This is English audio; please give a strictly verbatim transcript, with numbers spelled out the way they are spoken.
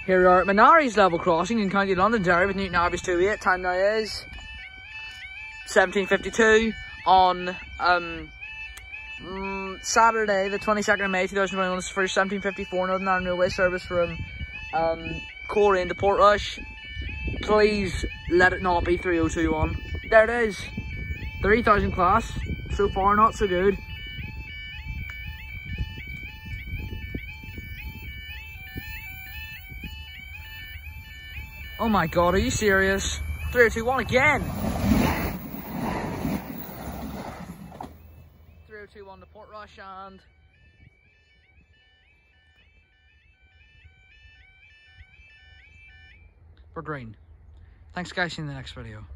Here we are at Menary's level crossing in County Londonderry with Newton Abbey's two eight. Time now is seventeen fifty-two on um, um, Saturday, the twenty-second of May two thousand twenty-one. This is for seventeen fifty-four Northern Ireland Railway service from um, Coleraine to Portrush. Please let it not be three oh two one. There it is. three thousand class. So far, not so good. Oh my god, are you serious? three oh two one again! three oh two one to Portrush and... we're green. Thanks guys, see you in the next video.